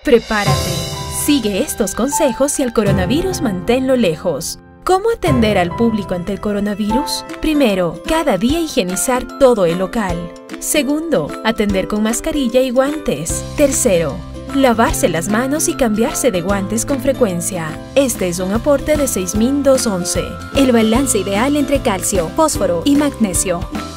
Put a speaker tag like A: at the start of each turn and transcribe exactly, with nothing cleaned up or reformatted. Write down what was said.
A: Prepárate. Sigue estos consejos y al coronavirus manténlo lejos. ¿Cómo atender al público ante el coronavirus? Primero, cada día higienizar todo el local. Segundo, atender con mascarilla y guantes. Tercero, lavarse las manos y cambiarse de guantes con frecuencia. Este es un aporte de seis mil doscientos once.
B: El balance ideal entre calcio, fósforo y magnesio.